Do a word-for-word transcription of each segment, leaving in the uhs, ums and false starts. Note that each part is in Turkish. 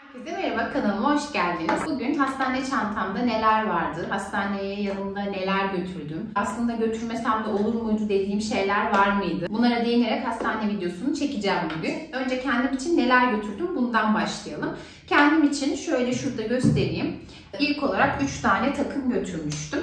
Herkese merhaba, kanalıma hoş geldiniz. Bugün hastane çantamda neler vardı, hastaneye yanımda neler götürdüm, aslında götürmesem de olur muydu dediğim şeyler var mıydı? Bunlara değinerek hastane videosunu çekeceğim bugün. Önce kendim için neler götürdüm bundan başlayalım. Kendim için şöyle şurada göstereyim. İlk olarak üç tane takım götürmüştüm.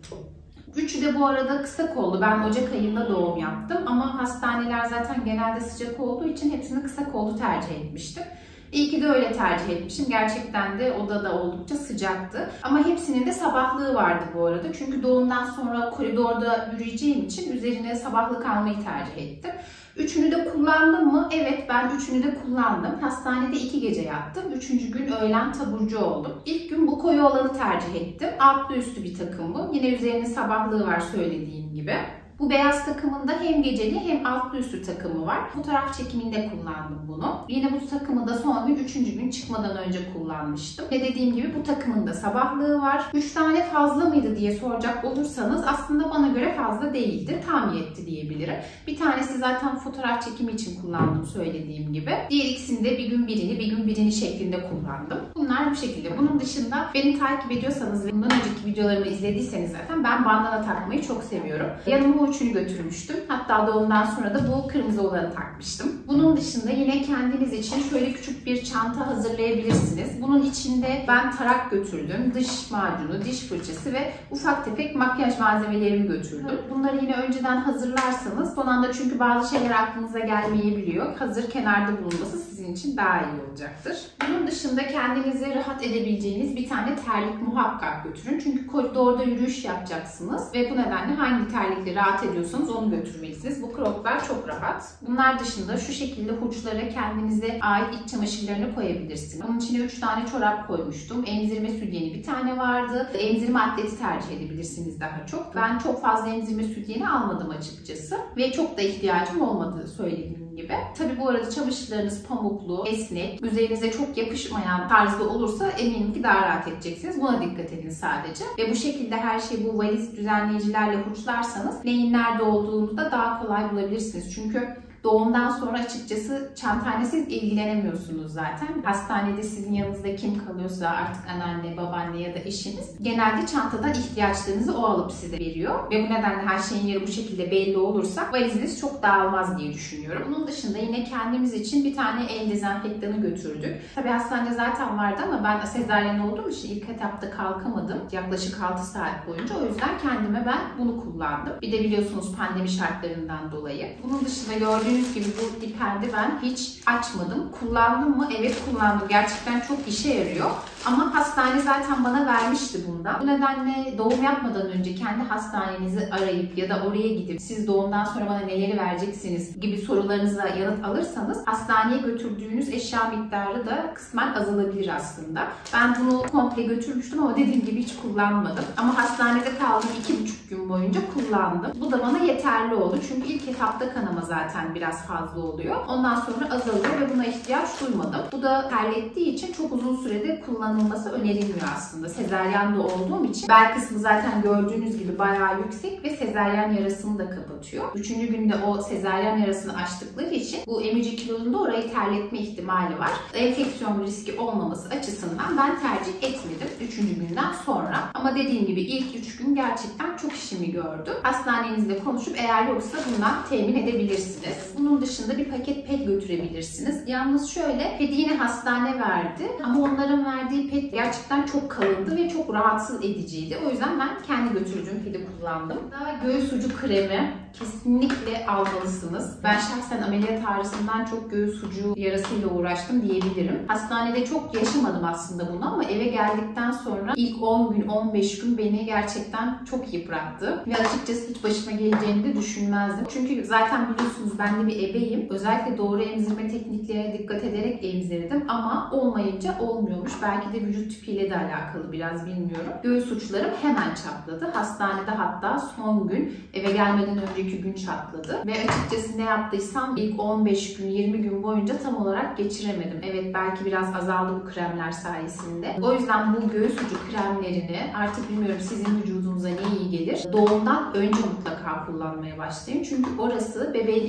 Üçü de bu arada kısa kollu. Ben Ocak ayında doğum yaptım ama hastaneler zaten genelde sıcak olduğu için hepsini kısa kollu tercih etmiştim. İyi ki de öyle tercih etmişim. Gerçekten de odada oldukça sıcaktı. Ama hepsinin de sabahlığı vardı bu arada. Çünkü doğumdan sonra koridorda yürüyeceğim için üzerine sabahlık almayı tercih ettim. Üçünü de kullandım mı? Evet, ben üçünü de kullandım. Hastanede iki gece yattım. Üçüncü gün öğlen taburcu oldum. İlk gün bu koyu olanı tercih ettim. Altlı üstü bir takım bu. Yine üzerine sabahlığı var söylediğim gibi. Bu beyaz takımında hem geceli hem altlı üstü takımı var. Fotoğraf çekiminde kullandım bunu. Yine bu takımı da son gün üçüncü gün çıkmadan önce kullanmıştım. Ve dediğim gibi bu takımın da sabahlığı var. üç tane fazla mıydı diye soracak olursanız aslında bana göre fazla değildi. Tam yetti diyebilirim. Bir tanesi zaten fotoğraf çekimi için kullandım söylediğim gibi. Diğer ikisini de bir gün birini bir gün birini şeklinde kullandım. Bunlar bu şekilde. Bunun dışında beni takip ediyorsanız ve bundan önceki videolarımı izlediyseniz zaten ben bandana takmayı çok seviyorum. Yanıma üçünü götürmüştüm. Hatta doğumdan sonra da bu kırmızı olanı takmıştım. Bunun dışında yine kendiniz için şöyle küçük bir çanta hazırlayabilirsiniz. Bunun içinde ben tarak götürdüm. Diş macunu, diş fırçası ve ufak tefek makyaj malzemelerimi götürdüm. Bunları yine önceden hazırlarsanız son anda çünkü bazı şeyler aklınıza gelmeyebiliyor. Hazır kenarda bulunması sizin için daha iyi olacaktır. Bunun dışında kendinize rahat edebileceğiniz bir tane terlik muhakkak götürün. Çünkü koridorda yürüyüş yapacaksınız ve bu nedenle hangi terlikle rahat ediyorsanız onu götürmelisiniz. Bu croclar çok rahat. Bunlar dışında şu şekilde hurçlara kendinize ait iç çamaşırlarını koyabilirsiniz. Onun içine üç tane çorap koymuştum. Emzirme sütyeni bir tane vardı. Emzirme atleti tercih edebilirsiniz daha çok. Ben çok fazla emzirme sütyeni almadım açıkçası. Ve çok da ihtiyacım olmadığı söylediğim gibi. Tabi bu arada çamaşırlarınız pamuklu, esnek, üzerinize çok yapışmayan tarzda olursa eminim ki daha rahat edeceksiniz. Buna dikkat edin sadece. Ve bu şekilde her şeyi bu valiz düzenleyicilerle hurçlarsanız neyin nerede olduğunu da daha kolay bulabilirsiniz. Çünkü doğumdan sonra açıkçası çantayla siz ilgilenemiyorsunuz zaten. Hastanede sizin yanınızda kim kalıyorsa artık anneanne, babaanne ya da eşiniz genelde çantadan ihtiyaçlarınızı o alıp size veriyor. Ve bu nedenle her şeyin yeri bu şekilde belli olursa valiziniz çok dağılmaz diye düşünüyorum. Bunun dışında yine kendimiz için bir tane el dezenfektanı götürdük. Tabii hastanede zaten vardı ama ben sezaryen olduğum için ilk etapta kalkamadım. Yaklaşık altı saat boyunca. O yüzden kendime ben bunu kullandım. Bir de biliyorsunuz pandemi şartlarından dolayı. Bunun dışında gördüğünüz Gördüğünüz gibi bu dipendi ben hiç açmadım. Kullandım mı? Evet kullandım. Gerçekten çok işe yarıyor. Ama hastane zaten bana vermişti bundan. Bu nedenle doğum yapmadan önce kendi hastanenizi arayıp ya da oraya gidip siz doğumdan sonra bana neleri vereceksiniz gibi sorularınıza yanıt alırsanız hastaneye götürdüğünüz eşya miktarı da kısmen azalabilir aslında. Ben bunu komple götürmüştüm ama dediğim gibi hiç kullanmadım. Ama hastanede kaldım iki buçuk gün boyunca kullandım. Bu da bana yeterli oldu. Çünkü ilk etapta kanama zaten biraz fazla oluyor. Ondan sonra azalıyor ve buna ihtiyaç duymadım. Bu da terlettiği için çok uzun sürede kullanılması önerilmiyor aslında. Sezaryen de olduğum için bel kısmı zaten gördüğünüz gibi bayağı yüksek ve sezaryen yarasını da kapatıyor. Üçüncü günde o sezaryen yarasını açtıkları için bu emici kilodunda orayı terletme ihtimali var. Enfeksiyon riski olmaması açısından ben tercih etmedim üçüncü günden sonra. Ama dediğim gibi ilk üç gün gerçekten çok işimi gördü. Hastanenizle konuşup eğer yoksa bundan temin edebilirsiniz. Bunun dışında bir paket pet götürebilirsiniz. Yalnız şöyle, pedi yine hastane verdi ama onların verdiği pet gerçekten çok kalındı ve çok rahatsız ediciydi. O yüzden ben kendi götürdüğüm pedi kullandım. Daha göğüs ucu kremi kesinlikle almalısınız. Ben şahsen ameliyat ağrısından çok göğüs ucu yarasıyla uğraştım diyebilirim. Hastanede çok yaşamadım aslında bunu ama eve geldikten sonra ilk on gün on beş gün beni gerçekten çok yıprattı. Ve açıkçası hiç başıma geleceğini de düşünmezdim. Çünkü zaten biliyorsunuz ben de bir ebeyim. Özellikle doğru emzirme tekniklerine dikkat ederek emzirdim ama olmayınca olmuyormuş. Belki de vücut tipiyle de alakalı biraz bilmiyorum. Göğüs uçlarım hemen çatladı. Hastanede hatta son gün eve gelmeden önceki gün çatladı. Ve açıkçası ne yaptıysam ilk on beş gün yirmi gün boyunca tam olarak geçiremedim. Evet belki biraz azaldı bu kremler sayesinde. O yüzden bu göğüs ucu kremlerini artık bilmiyorum sizin vücudunuza ne iyi gelir. Doğumdan önce mutlaka kullanmaya başlayın. Çünkü orası bebeğin emmesi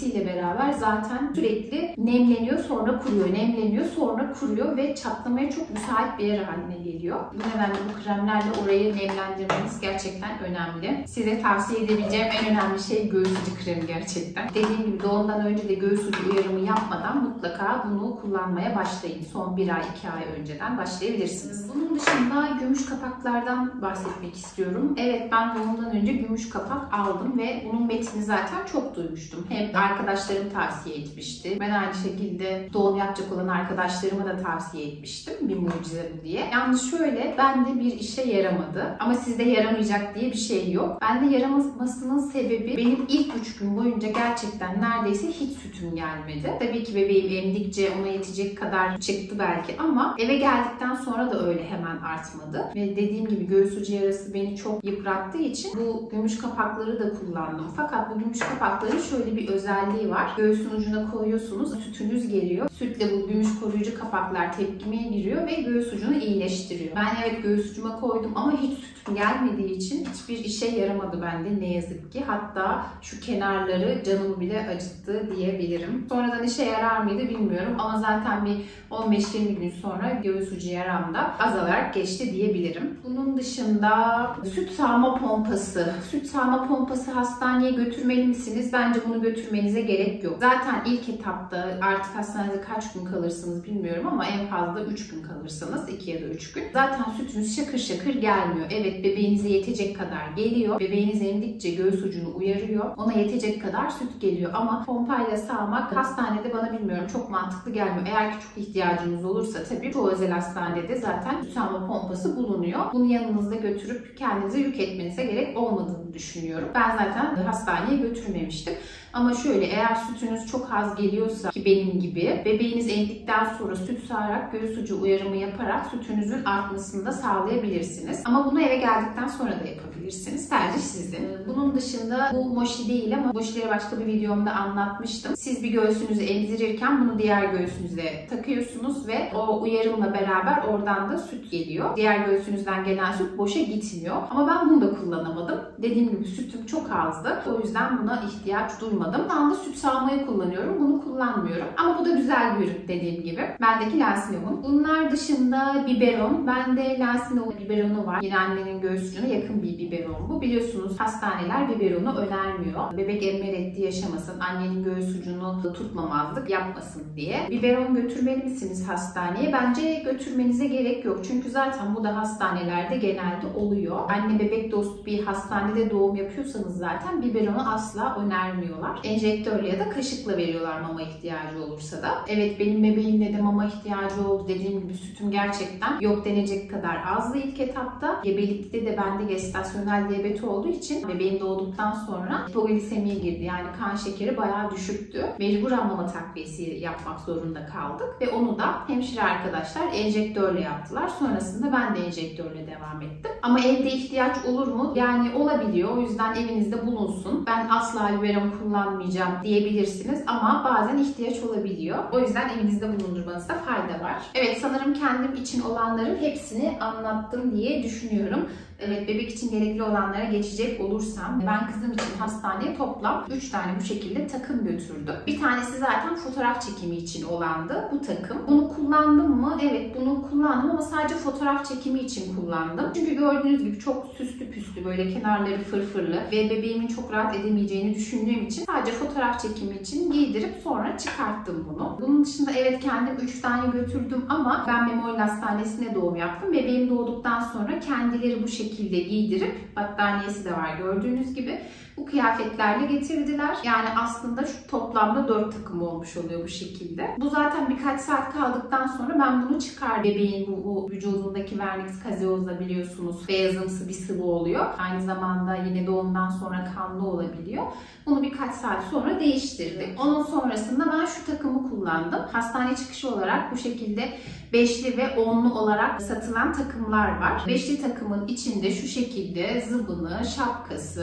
etkisiyle beraber zaten sürekli nemleniyor, sonra kuruyor, nemleniyor, sonra kuruyor ve çatlamaya çok müsait bir yer haline geliyor. Bu nedenle bu kremlerle orayı nemlendirmeniz gerçekten önemli. Size tavsiye edebileceğim en önemli şey göğüs ucu kremi gerçekten. Dediğim gibi doğumdan önce de göğüs ucu uyarımı yapmadan mutlaka bunu kullanmaya başlayın. Son bir ay, iki ay önceden başlayabilirsiniz. Bunun dışında gümüş kapaklardan bahsetmek istiyorum. Evet, ben doğumdan önce gümüş kapak aldım ve bunun metnini zaten çok duymuştum. Hem arkadaşlarım tavsiye etmişti. Ben aynı şekilde doğum yapacak olan arkadaşlarıma da tavsiye etmiştim. Bir mucize bu diye. Yalnız şöyle, bende bir işe yaramadı. Ama sizde yaramayacak diye bir şey yok. Bende yaramamasının sebebi benim ilk üç gün boyunca gerçekten neredeyse hiç sütüm gelmedi. Tabii ki bebeğim emdikçe ona yetecek kadar çıktı belki ama eve geldikten sonra da öyle hemen artmadı. Ve dediğim gibi göğüs ucu yarası beni çok yıprattığı için bu gümüş kapakları da kullandım. Fakat bu gümüş kapakların şöyle bir özelliği var. Göğsün ucuna koyuyorsunuz, sütünüz geliyor. Sütle bu gümüş koruyucu kapaklar tepkimeye giriyor ve göğüs ucunu iyileştiriyor. Ben evet göğüs ucuma koydum ama hiç sütüm gelmediği için hiçbir işe yaramadı bende ne yazık ki. Hatta şu kenarları canımı bile acıttı diyebilirim. Sonradan işe yarar mıydı bilmiyorum ama zaten bir on beş yirmi gün sonra göğüs ucu yaram da azalarak geçti diyebilirim. Bunun dışında süt sağma pompası. Süt sağma pompası hastaneye götürmeli misiniz? Bence bunu götürmenize gerek yok. Zaten ilk etapta artık hastanede kaç gün kalırsınız bilmiyorum ama en fazla üç gün kalırsınız. iki ya da üç gün. Zaten sütünüz şakır şakır gelmiyor. Evet, bebeğinize yetecek kadar geliyor. Bebeğiniz emdikçe göğüs ucunu uyarıyor. Ona yetecek kadar süt geliyor ama pompayla sağmak hastanede bana bilmiyorum çok mantıklı gelmiyor. Eğer ki çok ihtiyacınız olursa tabii çoğu özel hastanede zaten süt sağma pompası bulunuyor. Bunu yanınızda götürüp kendinize yük etmenize gerek olmadığını düşünüyorum. Ben zaten hastaneye götürmemiştim. Ama şöyle, eğer sütünüz çok az geliyorsa ki benim gibi bebeğiniz emdikten sonra süt sağarak göğüs ucu uyarımı yaparak sütünüzün artmasını da sağlayabilirsiniz. Ama bunu eve geldikten sonra da yapabilirsiniz. Tercih sizin. Bunun dışında bu moşi değil ama moşileri başka bir videomda anlatmıştım. Siz bir göğsünüzü emzirirken bunu diğer göğsünüze takıyorsunuz ve o uyarımla beraber oradan da süt geliyor. Diğer göğsünüzden gelen süt boşa gitmiyor. Ama ben bunu da kullanamadım. Dediğim gibi sütüm çok azdı. O yüzden buna ihtiyaç duymadım. Şu anda süt sağmayı kullanıyorum. Bunu kullanmıyorum. Ama bu da güzel bir ürün dediğim gibi. Bendeki Lensinov'un. Bunlar dışında biberon. Bende Lensinov biberonu var. Yine annenin göğüs ucuna yakın bir biberon bu. Biliyorsunuz hastaneler biberonu önermiyor. Bebek emmer etti yaşamasın, annenin göğüs ucunu tutmamazlık yapmasın diye. Biberon götürmeli misiniz hastaneye? Bence götürmenize gerek yok. Çünkü zaten bu da hastanelerde genelde oluyor. Anne bebek dostu bir hastanede doğum yapıyorsanız zaten biberonu asla önermiyorlar. Enjektörle ya da kaşıkla veriyorlar mama ihtiyacı olursa da. Evet, benim bebeğimde de mama ihtiyacı oldu. Dediğim gibi sütüm gerçekten yok denecek kadar azdı ilk etapta. Gebelikte de bende gestasyonel diyabet olduğu için bebeğim doğduktan sonra hipoglisemiye girdi. Yani kan şekeri bayağı düşüktü. Mecburen mama takviyesi yapmak zorunda kaldık. Ve onu da hemşire arkadaşlar enjektörle yaptılar. Sonrasında ben de enjektörle devam ettim. Ama evde ihtiyaç olur mu? Yani olabiliyor. O yüzden evinizde bulunsun. Ben asla biberon kullanmayacağım diyebilirsiniz ama bazen ihtiyaç olabiliyor. O yüzden evinizde bulundurmanızda fayda var. Evet, sanırım kendim için olanların hepsini anlattım diye düşünüyorum. Evet, bebek için gerekli olanlara geçecek olursam ben kızım için hastaneye toplam üç tane bu şekilde takım götürdüm. Bir tanesi zaten fotoğraf çekimi için olandı bu takım. Bunu kullandım mı? Evet, bunu kullandım ama sadece fotoğraf çekimi için kullandım. Çünkü gördüğünüz gibi çok süslü püslü, böyle kenarları fırfırlı ve bebeğimin çok rahat edemeyeceğini düşündüğüm için sadece fotoğraf çekimi için giydirip sonra çıkarttım bunu. Bunun dışında evet kendim üç tane götürdüm ama ben Memorial Hastanesi'ne doğum yaptım. Bebeğim doğduktan sonra kendileri bu şekilde şekilde giydirip, battaniyesi de var gördüğünüz gibi, bu kıyafetlerle getirdiler. Yani aslında şu toplamda dört takım olmuş oluyor bu şekilde. Bu zaten birkaç saat kaldıktan sonra ben bunu çıkar. Bebeğin bu, bu vücudundaki vernix caseosa biliyorsunuz beyazımsı bir sıvı oluyor. Aynı zamanda yine doğumdan sonra kanlı olabiliyor. Bunu birkaç saat sonra değiştirdik. Onun sonrasında ben şu takımı kullandım. Hastane çıkışı olarak bu şekilde beşli ve onlu olarak satılan takımlar var. Beşli takımın içinde şu şekilde zıbını, şapkası,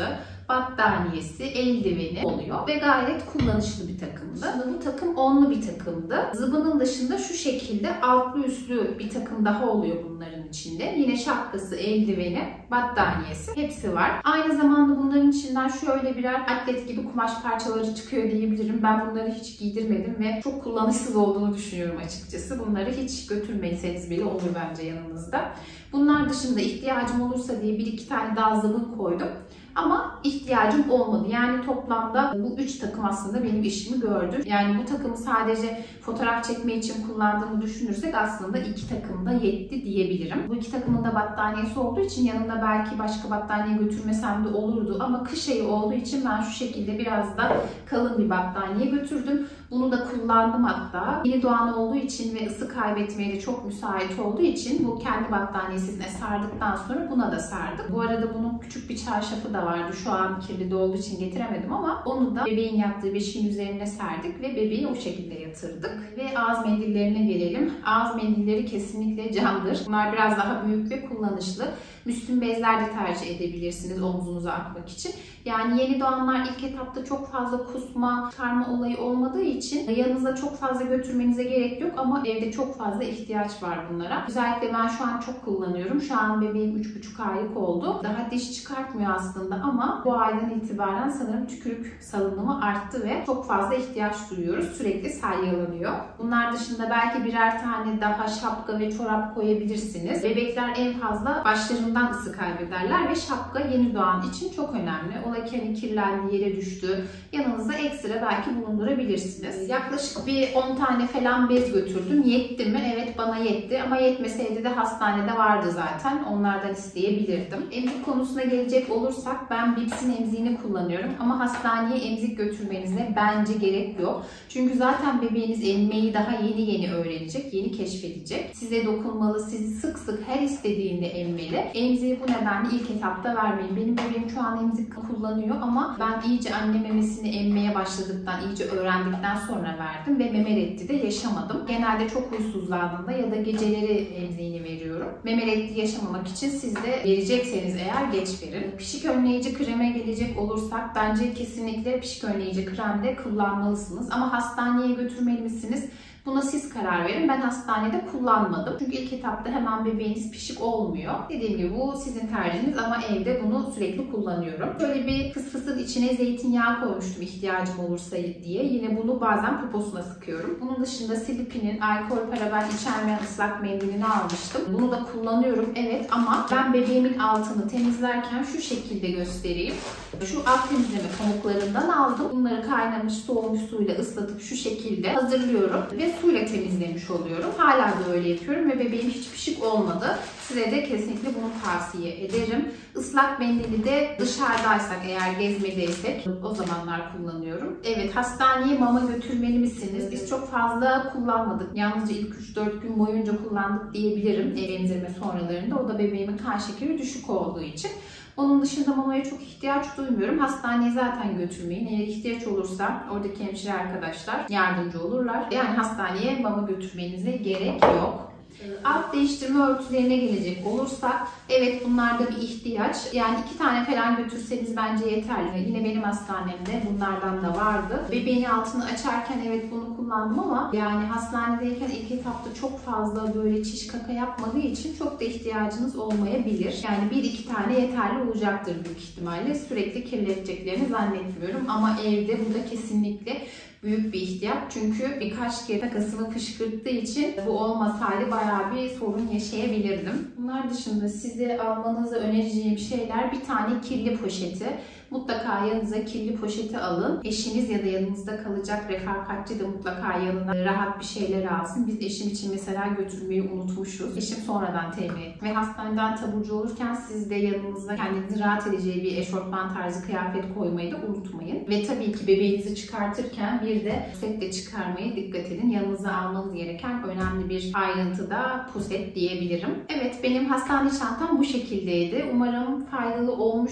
battaniyesi, eldiveni oluyor ve gayet kullanışlı bir takımdı. Şimdi bu takım onlu bir takımdı. Zıbının dışında şu şekilde altlı üstlü bir takım daha oluyor bunların içinde. Yine şapkası, eldiveni, battaniyesi hepsi var. Aynı zamanda bunların içinden şöyle birer atlet gibi kumaş parçaları çıkıyor diyebilirim. Ben bunları hiç giydirmedim ve çok kullanışsız olduğunu düşünüyorum açıkçası. Bunları hiç götürmeseniz bile olur bence yanınızda. Bunlar dışında ihtiyacım olursa diye bir iki tane daha zıbın koydum. Ama ihtiyacım olmadı. Yani toplamda bu üç takım aslında benim işimi gördü. Yani bu takımı sadece fotoğraf çekme için kullandığımı düşünürsek aslında iki takım da yetti diyebilirim. Bu iki takımın da battaniyesi olduğu için yanımda belki başka battaniye götürmesem de olurdu. Ama kış ayı olduğu için ben şu şekilde biraz da kalın bir battaniye götürdüm. Bunu da kullandım hatta. Yeni doğan olduğu için ve ısı kaybetmeye de çok müsait olduğu için bu kendi battaniyesine sardıktan sonra buna da sardık. Bu arada bunun küçük bir çarşafı da vardı. Şu an kirli de olduğu için getiremedim ama onu da bebeğin yattığı beşiğin üzerine serdik ve bebeği o şekilde yatırdık. Ve ağız mendillerine gelelim. Ağız mendilleri kesinlikle candır. Bunlar biraz daha büyük ve kullanışlı. Müslin bezler de tercih edebilirsiniz omzunuza atmak için. Yani yeni doğanlar ilk etapta çok fazla kusma, çıkarma olayı olmadığı için yanınıza çok fazla götürmenize gerek yok ama evde çok fazla ihtiyaç var bunlara. Özellikle ben şu an çok kullanıyorum. Şu an bebeğim üç buçuk aylık oldu. Daha diş çıkartmıyor aslında ama bu aydan itibaren sanırım tükürük salınımı arttı ve çok fazla ihtiyaç duyuyoruz. Sürekli salyalanıyor. Bunlar dışında belki birer tane daha şapka ve çorap koyabilirsiniz. Bebekler en fazla başlarından ısı kaybederler ve şapka yeni doğan için çok önemli. Ola ki hani kirlendi, yere düştü. Yanınızda ekstra belki bulundurabilirsiniz. Yaklaşık bir on tane falan bez götürdüm. Yetti mi? Evet, bana yetti. Ama yetmeseydi de hastanede vardı zaten. Onlardan isteyebilirdim. Emzik konusuna gelecek olursak ben Bibs'in emziğini kullanıyorum. Ama hastaneye emzik götürmenize bence gerek yok. Çünkü zaten bebeğiniz emmeyi daha yeni yeni öğrenecek, yeni keşfedecek. Size dokunmalı, sizi sık sık her istediğinde emmeli. Emziği bu nedenle ilk etapta vermeyin. Benim bebeğim şu an emzik kullanıyor ama ben iyice anne memesini emmeye başladıktan, iyice öğrendikten sonra verdim ve meme reddi de yaşamadım. Genelde çok huysuzlandığında ya da geceleri emziğini veriyorum. Meme reddi yaşamamak için siz de verecekseniz eğer geç verin. Pişik önleyici kreme gelecek olursak bence kesinlikle pişik önleyici krem de kullanmalısınız. Ama hastaneye götürmeli misiniz? Buna siz karar verin. Ben hastanede kullanmadım. Çünkü ilk etapta hemen bebeğiniz pişik olmuyor. Dediğim gibi bu sizin tercihiniz ama evde bunu sürekli kullanıyorum. Şöyle bir fısfısın içine zeytinyağı koymuştum ihtiyacım olursa diye. Yine bunu bazen poposuna sıkıyorum. Bunun dışında Sleepy'nin alkol, paraben içermeyen ıslak mendilini almıştım. Bunu da kullanıyorum evet ama ben bebeğimin altını temizlerken şu şekilde göstereyim. Şu alt temizleme pamuklarından aldım. Bunları kaynamış, soğumuş suyla ıslatıp şu şekilde hazırlıyorum ve suyla temizlemiş oluyorum. Hala da öyle yapıyorum ve bebeğim hiç pişik olmadı. Size de kesinlikle bunu tavsiye ederim. Islak mendili de dışarıdaysak eğer gezmedeysek o zamanlar kullanıyorum. Evet, hastaneye mama götürmeli misiniz? Biz çok fazla kullanmadık. Yalnızca ilk üç dört gün boyunca kullandık diyebilirim emzirme sonralarında. O da bebeğimin kan şekeri düşük olduğu için. Onun dışında mamaya çok ihtiyaç duymuyorum. Hastaneye zaten götürmeyin. Eğer ihtiyaç olursa oradaki hemşire arkadaşlar yardımcı olurlar. Yani hastaneye mama götürmenize gerek yok. Alt değiştirme örtülerine gelecek olursak evet bunlarda bir ihtiyaç. Yani iki tane falan götürseniz bence yeterli. Yine benim hastanemde bunlardan da vardı. Bebeğin altını açarken evet bunu kullandım ama yani hastanedeyken ilk etapta çok fazla böyle çiş kaka yapmadığı için çok da ihtiyacınız olmayabilir. Yani bir iki tane yeterli olacaktır büyük ihtimalle. Sürekli kirleteceklerini zannetmiyorum ama evde bu da kesinlikle büyük bir ihtiyaç. Çünkü birkaç kere kakasını fışkırttığı için bu olmasaydı bayağı bir sorun yaşayabilirdim. Bunlar dışında size almanızı önereceğim şeyler bir tane kirli poşeti. Mutlaka yanınıza kirli poşeti alın. Eşiniz ya da yanınızda kalacak refakatçi de mutlaka yanına rahat bir şeyler alsın. Biz eşim için mesela götürmeyi unutmuşuz. Eşim sonradan temin etti. Ve hastaneden taburcu olurken siz de yanınızda kendinizi rahat edeceği bir eşofman tarzı kıyafet koymayı da unutmayın. Ve tabii ki bebeğinizi çıkartırken bir de pusetle çıkarmaya dikkat edin. Yanınıza almanız gereken önemli bir ayrıntı da puset diyebilirim. Evet, benim hastane çantam bu şekildeydi. Umarım faydalı olmuş. Aklıma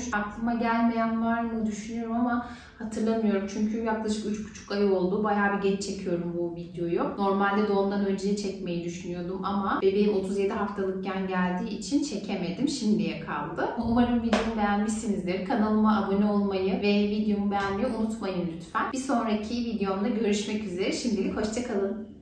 aklıma gelmeyen var mı düşünüyorum ama hatırlamıyorum. Çünkü yaklaşık üç buçuk ay oldu. Bayağı bir geç çekiyorum bu videoyu. Normalde doğumdan önce çekmeyi düşünüyordum ama bebeğim otuz yedi haftalıkken geldiği için çekemedim. Şimdiye kaldı. Umarım videomu beğenmişsinizdir. Kanalıma abone olmayı ve videomu beğenmeyi unutmayın lütfen. Bir sonraki videomda görüşmek üzere. Şimdilik hoşça kalın.